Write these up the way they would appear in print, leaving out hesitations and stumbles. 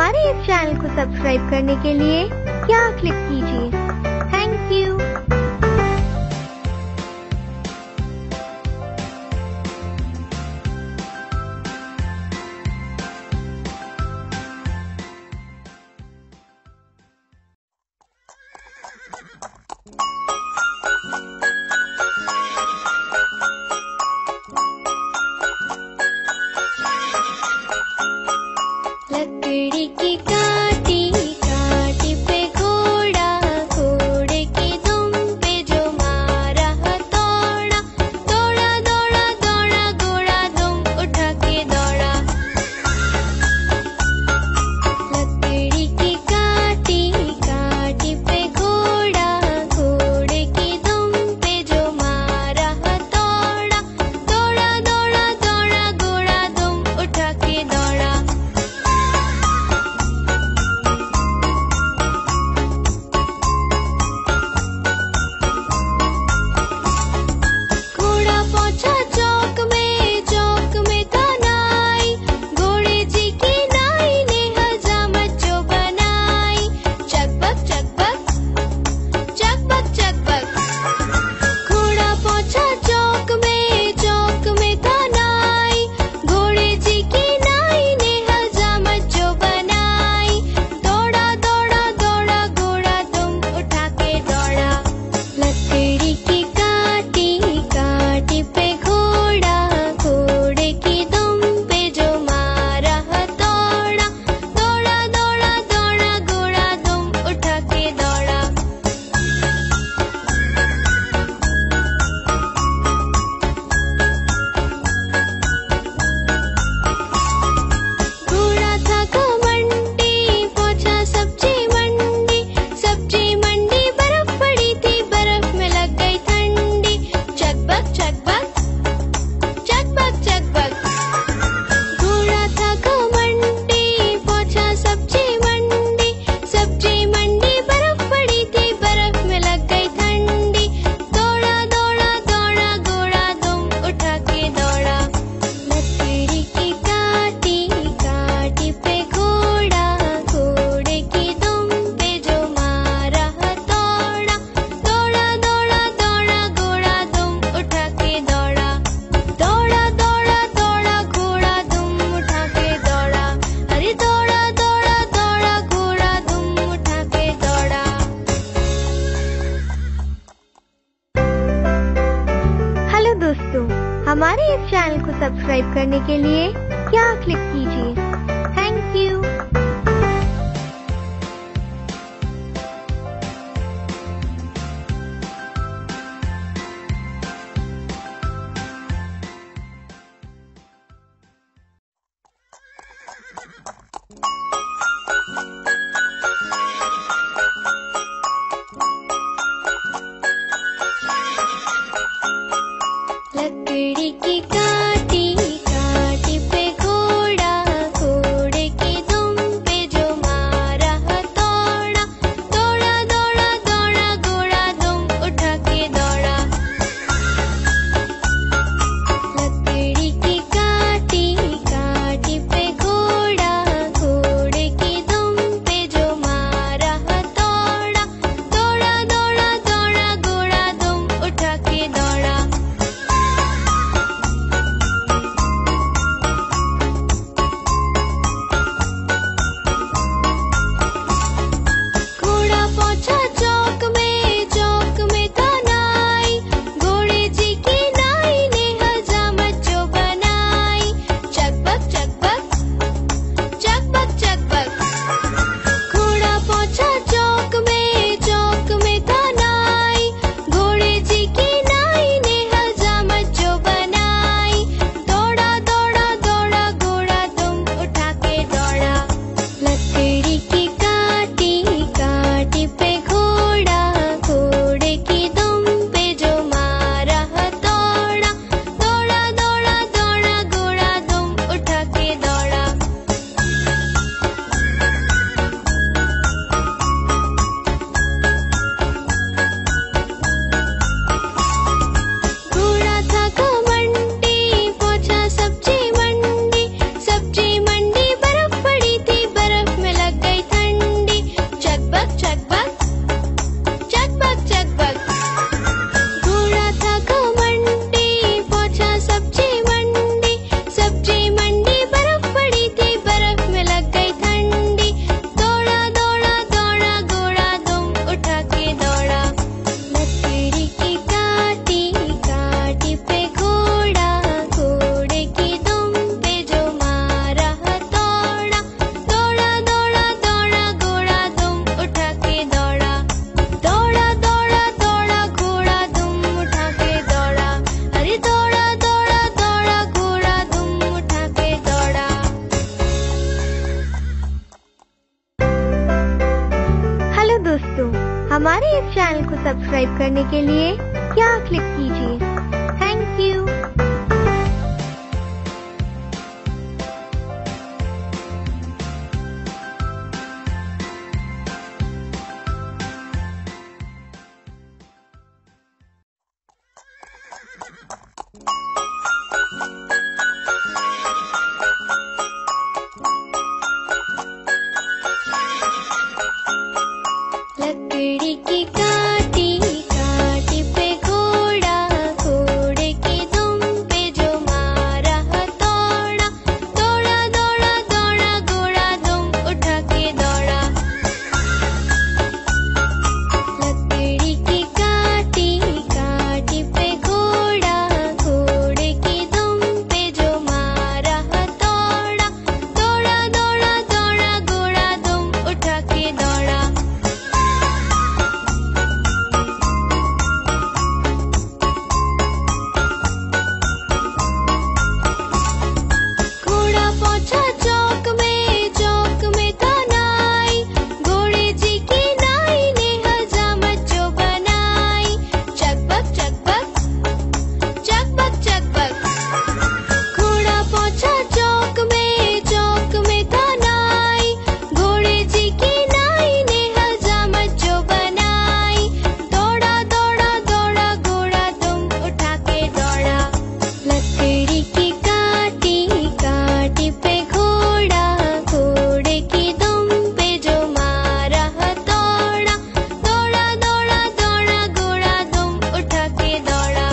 हमारे इस चैनल को सब्सक्राइब करने के लिए यहाँ क्लिक कीजिए। Thank you. लकड़ी की काटी काटी पे घोड़ा, घोड़े की दुम पे जो मारा हथौड़ा, दौड़ा दौड़ा दौड़ा घोड़ा दुम उठा के दौड़ा। लकड़ी की काटी काटी पे घोड़ा, घोड़े की दुम पे जो मारा हथौड़ा, दौड़ा दौड़ा दौड़ा घोड़ा दुम उठा के दौड़ा। घोड़ा पहुंचा चौक में तनाई, घोड़े जी की नाई ने हजामत जो बनाई। चकबक चकबक चकबक चकबक। घोड़ा पहुंचा चौक में तनाई, घोड़े जी की नाई ने हजामत जो बनाई। दौड़ा दौड़ा दौड़ा घोड़ा दुम उठा के दौड़ा। लकड़ी की काटी काटी पे घोड़ा, घोड़े की दुम पे जो मारा हथौड़ा, दौड़ा दौड़ा दौड़ा घोड़ा दुम उठा के दौड़ा। घोड़ा था घमंडी पहुंचा सब्जी मंडी, सब्जी मंडी बर्फ पड़ी थी, बर्फ में लग गई ठंडी। चकबक चकबक चकबक चकबक। घोड़ा था घमंडी पहुंचा सब्जी मंडी, सब्जी मंडी बर्फ पड़ी थी, बर्फ में लग गई ठंडी। दौड़ा दौड़ा दौड़ा घोड़ा दुम उठा के दौड़ा। लकड़ी की काटी काटी पे घोड़ा, घोड़े की दुम पे जो मारा हथौड़ा, दौड़ा दौड़ा दौड़ा घोड़ा दुम उठा के दौड़ा। दौड़ा दौड़ा दौड़ा घोड़ा दुम उठा के दौड़ा। अरे दौड़ा दौड़ा दौड़ा घोड़ा दुम उठा के दौड़ा। हेलो दोस्तों, हमारे इस चैनल को सब्सक्राइब करने के लिए यहाँ क्लिक कीजिए। Thank you. लकड़ी की काटी काटी पे घोड़ा, घोड़े की दुम पे जो मारा हथौड़ा, दौड़ा दौड़ा दौड़ा घोड़ा दुम उठा के दौड़ा। लकड़ी की काटी काटी पे घोड़ा, घोड़े की दुम पे जो मारा हथौड़ा, दौड़ा दौड़ा दौड़ा घोड़ा दुम उठा के दौड़ा। चैनल को सब्सक्राइब करने के लिए यहाँ क्लिक कीजिए। Thank you. लकड़ी की काटी काटी पे घोड़ा, घोड़े की दुम पे जो मारा हथौड़ा, दौड़ा दौड़ा दौड़ा घोड़ा दुम उठा के दौड़ा। लकड़ी की काटी काटी पे घोड़ा, घोड़े की दुम पे जो मारा हथौड़ा, दौड़ा दौड़ा दौड़ा घोड़ा दुम उठा के दौड़ा। घोड़ा पहुंचा चौक में था नाई, घोड़े जी की नाई ने हजामत जो बनाई। चकबक चकबक चकबक चकबक। घोड़ा पहुंचा चौक में था नाई, घोड़े जी की नाई ने हजामत जो बनाई। दौड़ा दौड़ा दौड़ा घोड़ा दुम उठा के दौड़ा। लकड़ी की काटी काटी पे घोड़ा, घोड़े की दुम पे जो मारा हथौड़ा, दौड़ा दौड़ा दौड़ा घोड़ा दुम उठा के दौड़ा।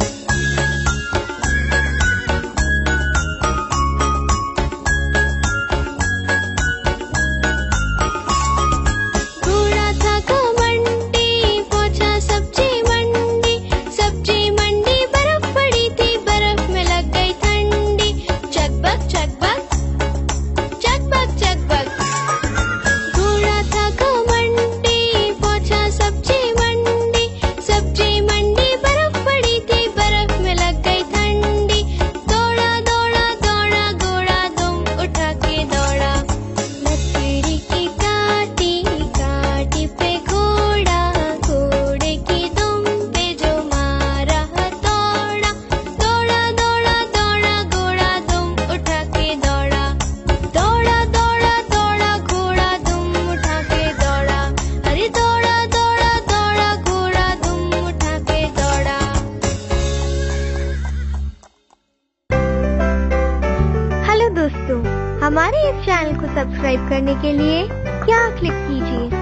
घोड़ा था घमंडी पहुंचा सब्जी मंडी, सब्जी मंडी बर्फ पड़ी थी, बर्फ में लग गई ठंडी। चकबक चकबक चकबक चकबक। घोड़ा था घमंडी पहुंचा सब्जी मंडी, सब्जी मंडी बर्फ पड़ी थी, बर्फ में लग गई ठंडी। दौड़ा दौड़ा दौड़ा घोड़ा दुम उठा के दौड़ा। लकड़ी की काटी काटी पे घोड़ा, घोड़े की दुम पे जो मारा हथौड़ा, दौड़ा दौड़ा दौड़ा घोड़ा दुम उठा के दौड़ा। दौड़ा दौड़ा दौड़ा घोड़ा दुम उठा के दौड़ा। अरे दौड़ा दौड़ा दौड़ा घोड़ा दुम उठा के दौड़ा। हेलो दोस्तों, हमारे इस चैनल को सब्सक्राइब करने के लिए यहाँ क्लिक कीजिए।